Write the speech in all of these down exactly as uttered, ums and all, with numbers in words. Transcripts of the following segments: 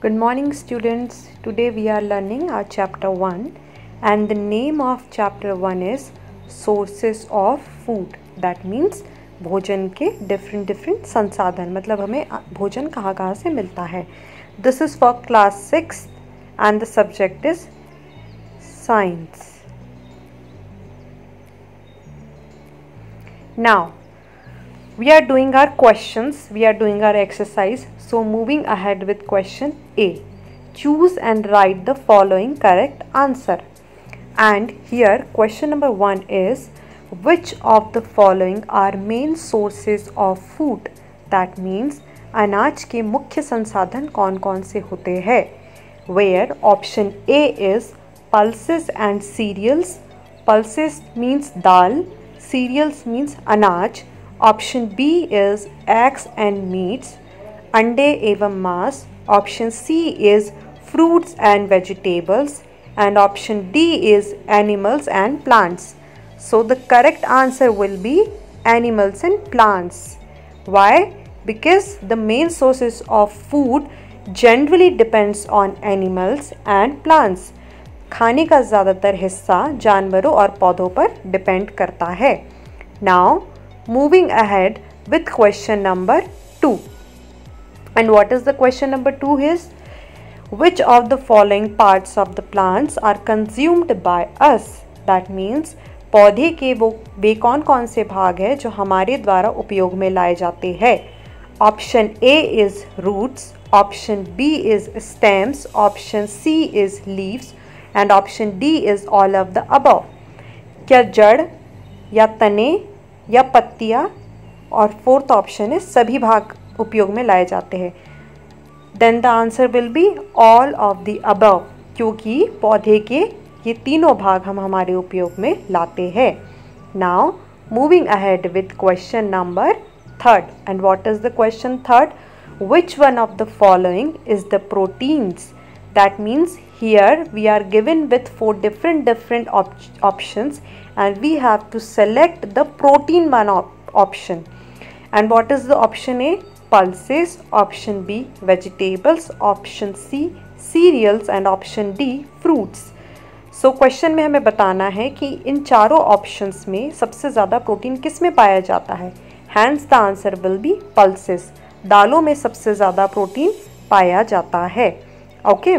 Good morning students. Today we are learning our chapter one and the name of chapter one is sources of food. That means भोजन के different different संसाधन, मतलब हमें भोजन कहाँ कहाँ से मिलता है. This is for class six and the subject is science. Now we are doing our questions, we are doing our exercise. So moving ahead with question A. Choose and write the following correct answer. And here question number one is, which of the following are main sources of food? That means अनाज के मुख्य संसाधन कौन कौन से होते हैं. Where option A is pulses and cereals. Pulses means dal, cereals means अनाज. Option B is eggs and meats, अंडे एवं मांस. Option C is fruits and vegetables and option D is animals and plants. So the correct answer will be animals and plants. Why? Because the main sources of food generally depends on animals and plants. खाने का ज़्यादातर हिस्सा जानवरों और पौधों पर depend करता है. Now moving ahead with question number two. And what is the question number two is, which of the following parts of the plants are consumed by us? That means पौधे के वो वे कौन कौन से भाग हैं जो हमारे द्वारा उपयोग में लाए जाते हैं. Option A is roots, option B is stems, option C is leaves and option D is all of the above. क्या जड़ या तने या पत्तियाँ, और फोर्थ ऑप्शन है सभी भाग उपयोग में लाए जाते हैं. Then the answer will be all of the above, क्योंकि पौधे के ये तीनों भाग हम हमारे उपयोग में लाते हैं. Now moving ahead with question number third. And what is the question third? Which one of the following is the proteins? That means here we are given with four different different op options and we have to select the protein one op option. And what is the option A? Pulses, option B vegetables, option C cereals and option D fruits. So question में हमें बताना है कि इन चारों options में सबसे ज़्यादा protein किस में पाया जाता है. Hence the answer will be pulses. दालों में सबसे ज़्यादा प्रोटीन पाया जाता है. Okay,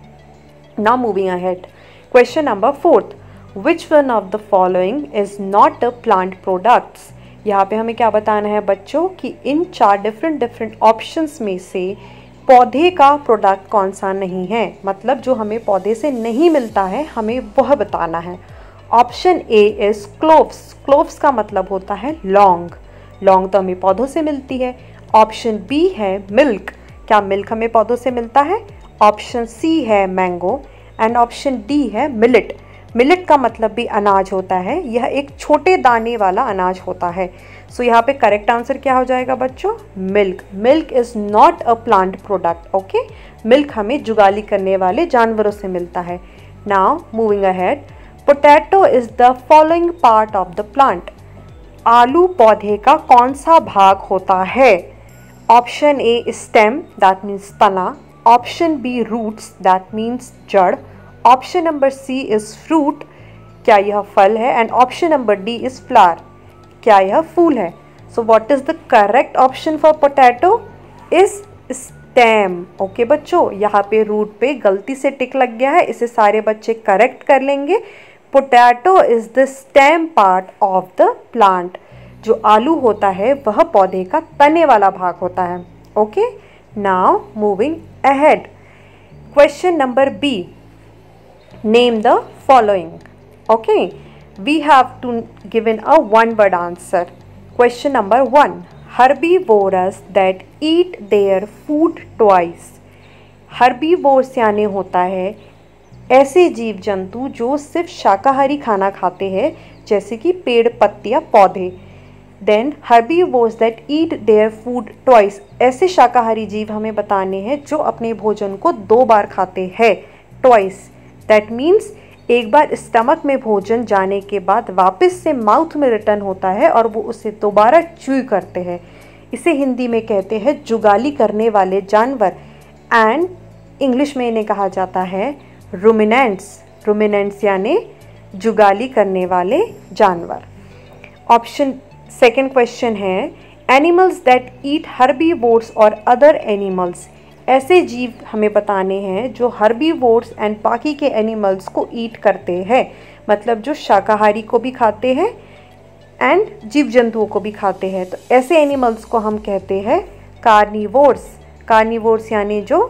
now moving ahead. Question number fourth. Which one of the following is not a plant products? यहाँ पे हमें क्या बताना है बच्चों कि इन चार डिफरेंट डिफरेंट ऑप्शंस में से पौधे का प्रोडक्ट कौन सा नहीं है, मतलब जो हमें पौधे से नहीं मिलता है हमें वह बताना है. Option A is cloves. Cloves का मतलब होता है लौंग. लौंग तो हमें पौधों से मिलती है. ऑप्शन बी है मिल्क. क्या मिल्क हमें पौधों से मिलता है? ऑप्शन सी है मैंगो एंड ऑप्शन डी है मिलेट. मिलेट का मतलब भी अनाज होता है, यह एक छोटे दाने वाला अनाज होता है. सो so, यहाँ पे करेक्ट आंसर क्या हो जाएगा बच्चों? Milk. Milk is not a plant product. Okay, milk हमें जुगाली करने वाले जानवरों से मिलता है. Now moving ahead. Potato is the following part of the plant. आलू पौधे का कौन सा भाग होता है? Option A stem, that means तना. Option B roots, that means जड़. Option number C is fruit, क्या यह फल है. And option number D is flower, क्या यह फूल है. So what is the correct option for potato? Is stem. Okay बच्चों, यहाँ पे रूट पे गलती से टिक लग गया है, इसे सारे बच्चे करेक्ट कर लेंगे. Potato is the stem part of the plant. जो आलू होता है वह पौधे का तने वाला भाग होता है. Okay, now moving ahead. Question number B. Name the following. Okay, we have to given a one word answer. Question number one. Herbivores that eat their food twice. Herbivores यानी होता है ऐसे जीव जंतु जो सिर्फ शाकाहारी खाना खाते हैं, जैसे कि पेड़, पत्तियाँ, पौधे. Then herbivores that eat their food twice. ऐसे शाकाहारी जीव हमें बताने हैं जो अपने भोजन को दो बार खाते हैं. ट्वाइस दैट मीन्स एक बार स्टमक में भोजन जाने के बाद वापस से माउथ में रिटर्न होता है और वो उसे दोबारा च्यू करते हैं. इसे हिंदी में कहते हैं जुगाली करने वाले जानवर. एंड इंग्लिश में इन्हें कहा जाता है रुमिनेंट्स। रुमिनेंट्स यानी जुगाली करने वाले जानवर। ऑप्शन सेकंड क्वेश्चन है एनिमल्स दैट ईट हर्बीवोर्स और अदर एनिमल्स। ऐसे जीव हमें बताने हैं जो हर्बीवोर्स एंड बाकी के एनिमल्स को ईट करते हैं, मतलब जो शाकाहारी को भी खाते हैं एंड जीव जंतुओं को भी खाते हैं। तो ऐसे एनिमल्स को हम कहते हैं कार्निवोर्स। कार्निवोर्स यानी जो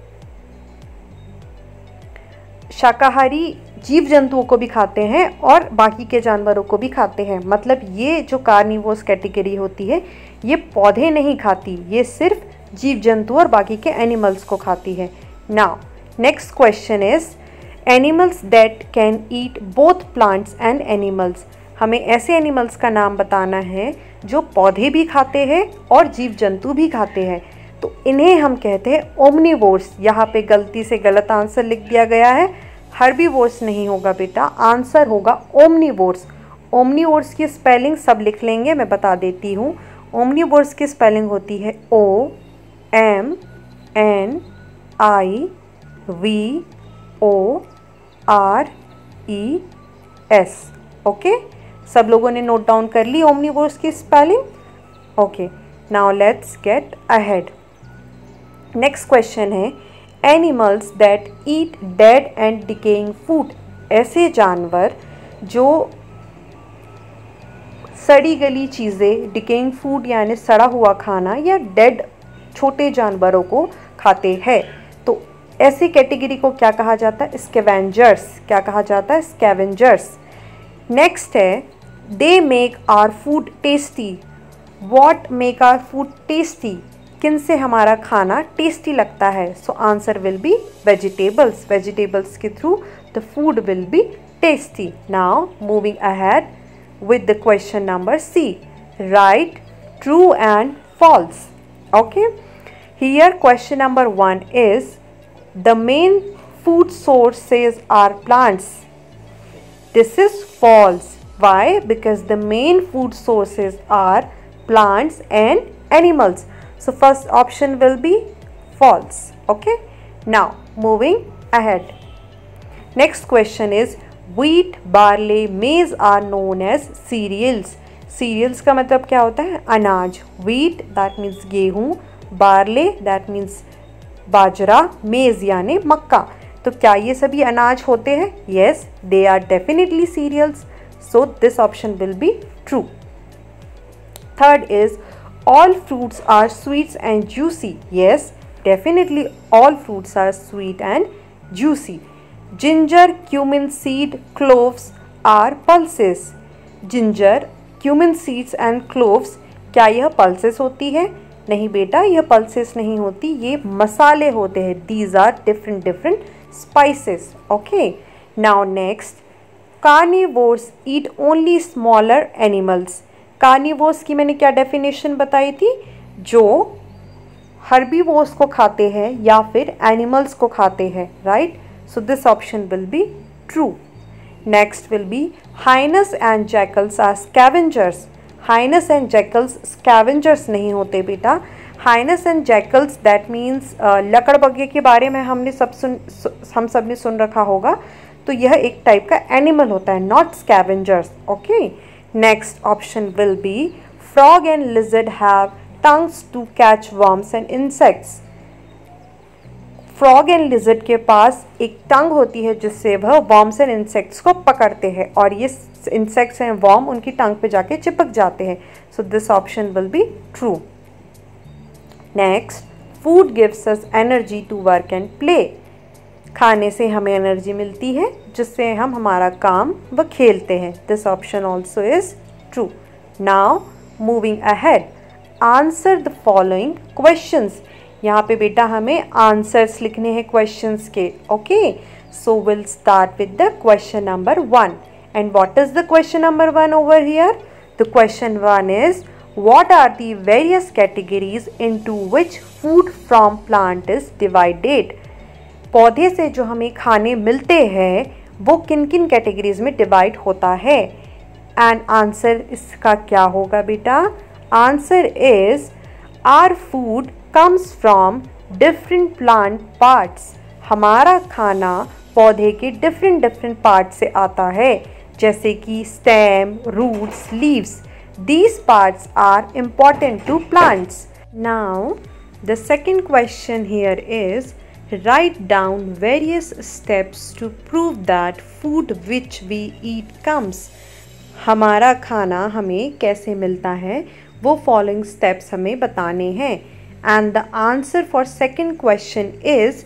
शाकाहारी जीव जंतुओं को भी खाते हैं और बाकी के जानवरों को भी खाते हैं। मतलब ये जो कार्निवोर्स कैटेगरी होती है ये पौधे नहीं खाती, ये सिर्फ जीव जंतु और बाकी के एनिमल्स को खाती है। Now next question is animals that can eat both plants and animals. हमें ऐसे एनिमल्स का नाम बताना है जो पौधे भी खाते हैं और जीव जंतु भी खाते हैं। तो इन्हें हम कहते हैं ओमनीवोर्स। यहाँ पे गलती से गलत आंसर लिख दिया गया है, हर्बीवोर्स नहीं होगा बेटा, आंसर होगा ओमनीवोर्स। ओमनीवोर्स की स्पेलिंग सब लिख लेंगे, मैं बता देती हूँ। ओमनीवोर्स की स्पेलिंग होती है O M N I V O R E S. Okay, सब लोगों ने नोट डाउन कर ली ओमनीवोर्स की spelling? Okay, now let's get ahead. Next question है animals that eat dead and decaying food. ऐसे जानवर जो सड़ी गली चीज़ें, डिकेइंग फूड यानी सड़ा हुआ खाना या डेड छोटे जानवरों को खाते हैं। तो ऐसी कैटेगरी को क्या कहा जाता है? स्कैवेंजर्स। क्या कहा जाता है? स्कैवेंजर्स। नेक्स्ट है they make our food tasty. What make our food tasty? किन से हमारा खाना टेस्टी लगता है? So answer will be vegetables. Vegetables के through the food will be tasty. Now moving ahead with the question number C. Write true and false. Okay. Here question number one is the main food sources are plants. This is false. Why? Because the main food sources are plants and animals. So first option will be false. Okay. Now moving ahead. Next question is wheat, barley, maize are known as cereals. Cereals का मतलब क्या होता है? अनाज। wheat that means गेहूँ, barley that means bajra, maize यानी मक्का। तो क्या ये सभी अनाज होते हैं? yes, they are definitely cereals. So this option will be true. Third is all fruits are sweet and juicy. Yes, definitely all fruits are sweet and juicy. Ginger, cumin seed, cloves are pulses. Ginger, cumin seeds and cloves, क्या यह pulses होती है? नहीं बेटा, यह pulses नहीं होती, ये मसाले होते हैं। These are different different spices. Okay. Now next, carnivores eat only smaller animals. Carnivores की मैंने क्या definition बताई थी? जो herbivores को खाते हैं या फिर animals को खाते हैं, right? So this option will be true. Next will be hyenas and jackals are scavengers. Hyenas and jackals scavengers नहीं होते बेटा। Hyenas and jackals that means uh, लकड़बग्घे के बारे में हमने सब सुन हम सब ने सुन रखा होगा। तो यह एक टाइप का एनिमल होता है, not scavengers. Okay. Next option will be frog and lizard have tongues to catch worms and insects. Frog and lizard के पास एक टंग होती है जिससे वह वर्म्स एंड इंसेक्ट्स को पकड़ते हैं और ये इंसेक्ट्स एंड वर्म उनकी टंग पे जाके चिपक जाते हैं। So this option will be true. Next, food gives us energy to work and play. खाने से हमें एनर्जी मिलती है जिससे हम हमारा काम व खेलते हैं। This option also is true. Now moving ahead, answer the following questions. यहाँ पे बेटा हमें आंसर्स लिखने हैं क्वेश्चंस के। Okay, so will start with the question number one. And what is the question number one over here? The question one is what are the various categories into which food from plant is divided. पौधे से जो हमें खाने मिलते हैं वो किन किन कैटेगरीज में डिवाइड होता है। एंड आंसर इसका क्या होगा बेटा? Answer is our food comes from different plant parts. हमारा खाना पौधे के डिफरेंट डिफरेंट पार्ट से आता है, जैसे कि stem, roots, leaves. These parts are important to plants. Now, the second question here is write down various steps to prove that food which we eat comes. हमारा खाना हमें कैसे मिलता है वो following steps हमें बताने हैं. And the answer for second question is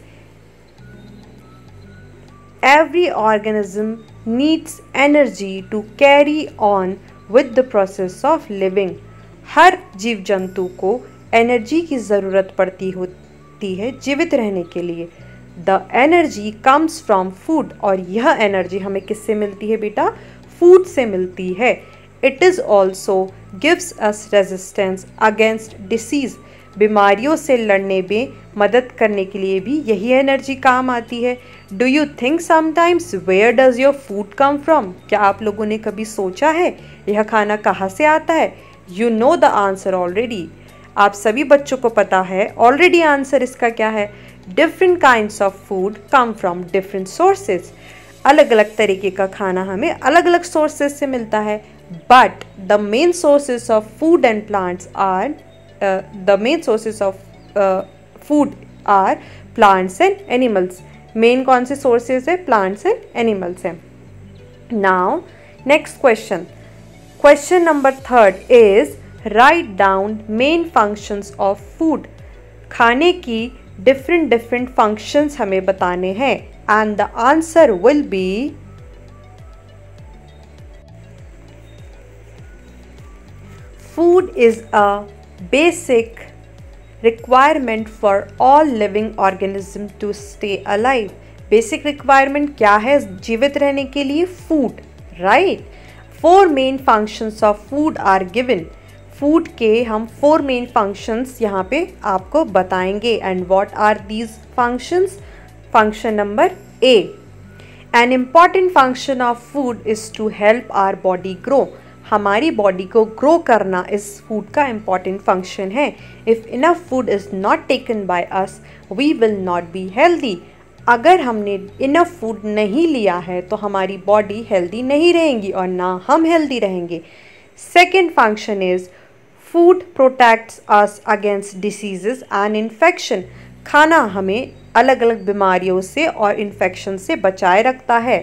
every organism needs energy to carry on with the process of living. हर जीव जंतु को एनर्जी की ज़रूरत पड़ती होती है जीवित रहने के लिए. The energy comes from food. और यह एनर्जी हमें किससे मिलती है बेटा? फूड से मिलती है. It is also gives us resistance against disease. बीमारियों से लड़ने में मदद करने के लिए भी यही एनर्जी काम आती है. Do you think sometimes where does your food come from? क्या आप लोगों ने कभी सोचा है यह खाना कहाँ से आता है? You know the answer already. आप सभी बच्चों को पता है ऑलरेडी आंसर इसका क्या है. Different kinds of food come from different sources. अलग अलग तरीके का खाना हमें अलग अलग सोर्सेज से मिलता है. But the main sources of food and plants are the main sources of food are plants and animals. Main कौन से सोर्सेज है? प्लांट्स एंड एनिमल्स हैं. Now next question. Question number third is write down main functions of food. खाने की different different functions हमें बताने हैं. And the answer will be food is a basic requirement for all living organisms to stay alive. Basic requirement क्या है जीवित रहने के लिए? Food, right? Four main functions of food are given. Food के हम four main functions यहाँ पे आपको बताएंगे. And what are these functions? Function number A. An important function of food is to help our body grow. हमारी body को grow करना इस फूड का इम्पॉर्टेंट फंक्शन है. If enough food is not taken by us we will not be healthy. अगर हमने enough food नहीं लिया है तो हमारी बॉडी हेल्दी नहीं रहेगी और ना हम हेल्दी रहेंगे. Second function is food protects us against diseases and infection. खाना हमें अलग अलग बीमारियों से और इन्फेक्शन से बचाए रखता है.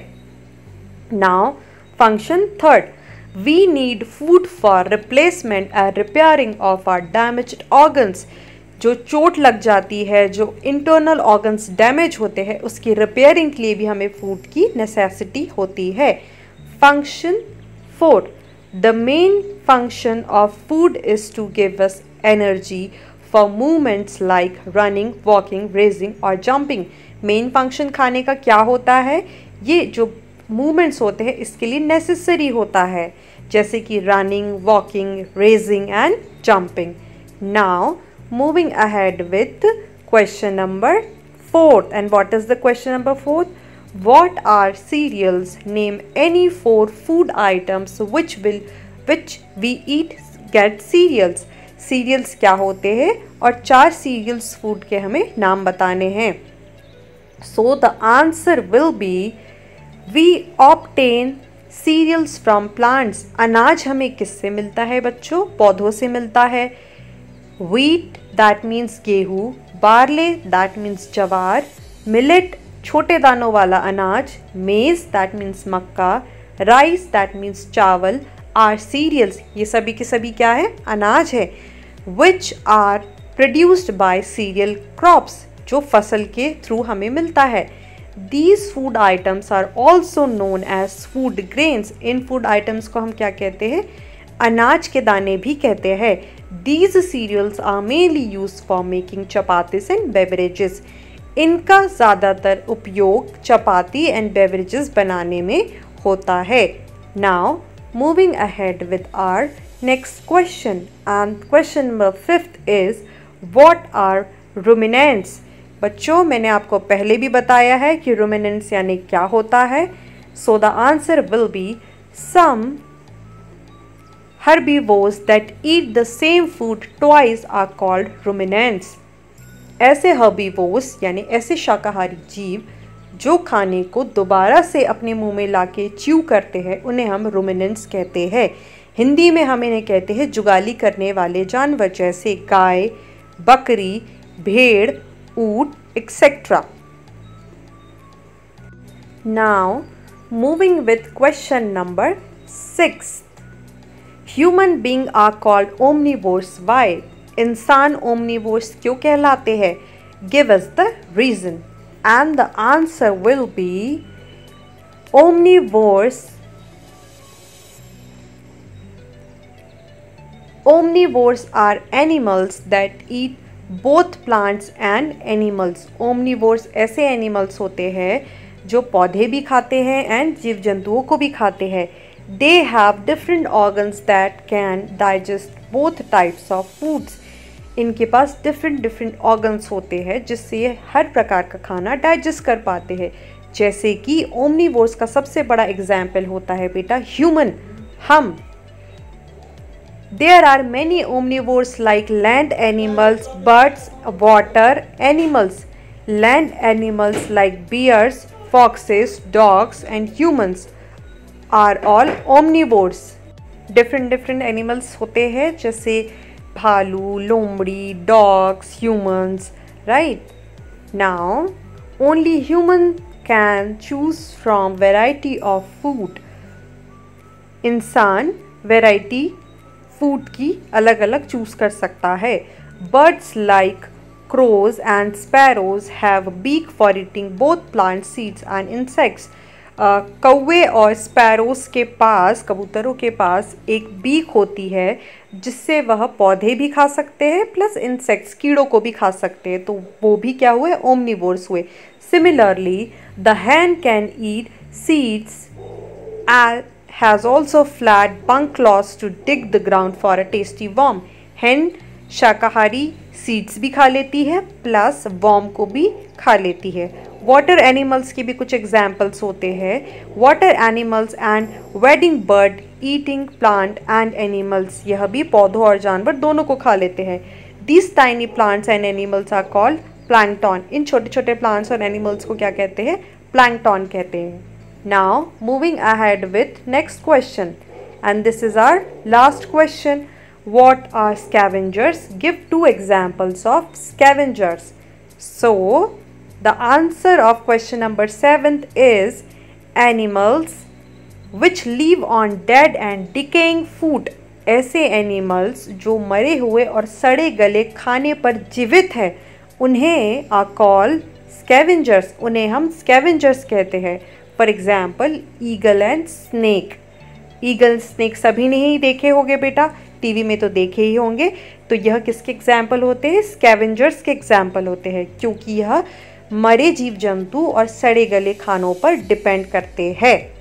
Now function third. We need food for replacement and repairing of our damaged organs. जो चोट लग जाती है, जो इंटरनल ऑर्गन्स डैमेज होते हैं, उसकी रिपेयरिंग के लिए भी हमें फूड की नेसेसिटी होती है. Function four. The main function of food is to give us energy for movements like running, walking, raising और जंपिंग. मेन फंक्शन खाने का क्या होता है? ये जो मूवमेंट्स होते हैं इसके लिए नेसेसरी होता है, जैसे कि running, walking, raising and jumping. Now moving ahead with question number fourth. And what is the question number fourth? What are cereals? Name any four food items which will which we eat get cereals. Cereals क्या होते हैं और चार serials food के हमें नाम बताने हैं. So the answer will be We obtain cereals from plants. अनाज हमें किससे मिलता है बच्चों? पौधों से मिलता है. Wheat that means गेहूँ, barley that means जवार, millet छोटे दानों वाला अनाज, maize that means Mecca, rice that means चावल are cereals. ये सभी के सभी क्या है? अनाज है. Which are produced by cereal crops. जो फसल के थ्रू हमें मिलता है. These food items are also known as food grains. In food items को हम क्या कहते हैं? अनाज के दाने भी कहते हैं. These cereals are mainly used for making chapatis and beverages. इनका ज़्यादातर उपयोग चपाती and beverages बनाने में होता है. Now moving ahead with our next question, and question number fifth is what are ruminants? बच्चों मैंने आपको पहले भी बताया है कि ruminants यानी क्या होता है. So the answer will be some herbivores that eat the same food twice are called ruminants. ऐसे हर्बीवोर्स यानी ऐसे शाकाहारी जीव जो खाने को दोबारा से अपने मुंह में लाके च्यू करते हैं उन्हें हम रुमिनेंट्स कहते हैं। हिंदी में हम इन्हें कहते हैं जुगाली करने वाले जानवर, जैसे गाय, बकरी, भेड़, ऊंट etcetera. Now moving with question number six. Human being are called omnivores. Why? इंसान ओमनिवोर्स क्यों कहलाते हैं? Give us the reason. And the answer will be omnivores. Omnivores are animals that eat both plants and animals. Omnivores ऐसे animals होते हैं जो पौधे भी खाते हैं and जीव जंतुओं को भी खाते हैं। They have different organs that can digest both types of foods. इनके पास डिफरेंट डिफरेंट ऑर्गन्स होते हैं जिससे ये हर प्रकार का खाना डाइजेस्ट कर पाते हैं। जैसे कि ओमनिवोर्स का सबसे बड़ा एग्जाम्पल होता है बेटा ह्यूमन, हम। There are many omnivores like land animals, birds, water animals. Land animals like bears, foxes, dogs and humans are all omnivores. Different different animals होते हैं जैसे भालू, लोमड़ी, dogs, humans, right? Now, only human can choose from variety of food. इंसान variety food की अलग अलग choose कर सकता है। Birds like crows and sparrows have beak for eating both plant seeds and insects. Uh, कौवे और स्पैरोस के पास, कबूतरों के पास एक बीक होती है जिससे वह पौधे भी खा सकते हैं प्लस इंसेक्ट्स, कीड़ों को भी खा सकते हैं, तो वो भी क्या हुए? ओमनिवोर्स हुए। Similarly the hen can eat seeds and has also flat bunk claws to dig the ground for a tasty worm. hen शाकाहारी सीड्स भी खा लेती है प्लस वर्म को भी खा लेती है। वाटर एनिमल्स के भी कुछ एग्जाम्पल्स होते हैं। Water animals and wading bird eating plant and animals, यह भी पौधों और जानवर दोनों को खा लेते हैं। These tiny plants and animals are called plankton. इन छोटे छोटे प्लांट्स और एनिमल्स को क्या कहते हैं? प्लैंकटन कहते हैं। Now moving ahead with next question, and this is our last question. What are scavengers? Give two examples of scavengers. So, the answer of question number seventh is animals which live on dead and decaying food. ऐसे animals जो मरे हुए और सड़े गले खाने पर जीवित हैं उन्हें are called scavengers. उन्हें हम scavengers कहते हैं। For example, eagle and snake. Eagle snake सभी ने ही देखे होंगे बेटा, टीवी में तो देखे ही होंगे। तो यह किसके एग्जाम्पल होते हैं? स्कैवेंजर्स के एग्जाम्पल होते हैं, क्योंकि यह मरे जीव जंतु और सड़े गले खानों पर डिपेंड करते हैं।